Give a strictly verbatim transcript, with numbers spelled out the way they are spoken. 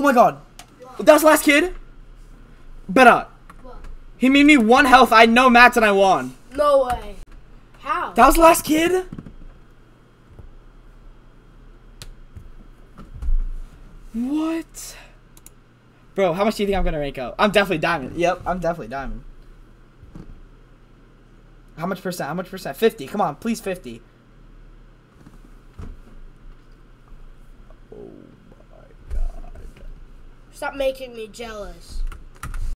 my god. That was the last kid? Better. What? He made me one health. I had no mats and I won. No way. How? That was the last kid? What? Bro, how much do you think I'm gonna rank up? I'm definitely diamond. Yep, I'm definitely diamond. How much percent? How much percent? fifty. Come on, please fifty. Oh my god. Stop making me jealous.